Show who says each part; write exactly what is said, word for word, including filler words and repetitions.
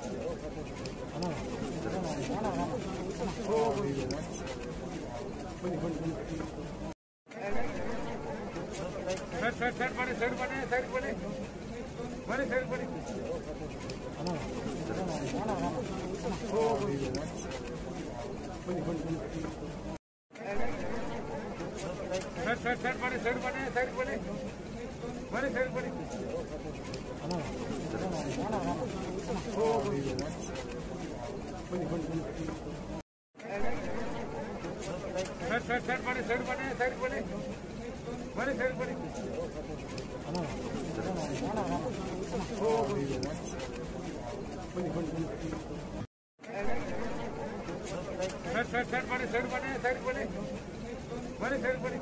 Speaker 1: sir sir sir ಬನ್ನಿ side ಬನ್ನಿ side ಬನ್ನಿ ಬನ್ನಿ ಸೈಡ್ ಬನ್ನಿ ಸರ್ ಸರ್ ಸರ್ ಬನ್ನಿ ಸೈಡ್ ಬನ್ನಿ ಸೈಡ್ ಬನ್ನಿ ಬನ್ನಿ ಸೈಡ್ ಬನ್ನಿ ಸರ್ ಸರ್ ಸರ್ ಬನ್ನಿ ಸೈಡ್ ಬನ್ನಿ ಸೈಡ್ ಬನ್ನಿ ಬನ್ನಿ ಸೈಡ್ ಬನ್ನಿ ಸರ್ ಸರ್ ಸರ್ ಬನ್ನಿ ಸೈಡ್ ಬನ್ನಿ ಸೈಡ್ ಬನ್ನಿ ಬನ್ನಿ ಸೈಡ್ ಬನ್ನಿ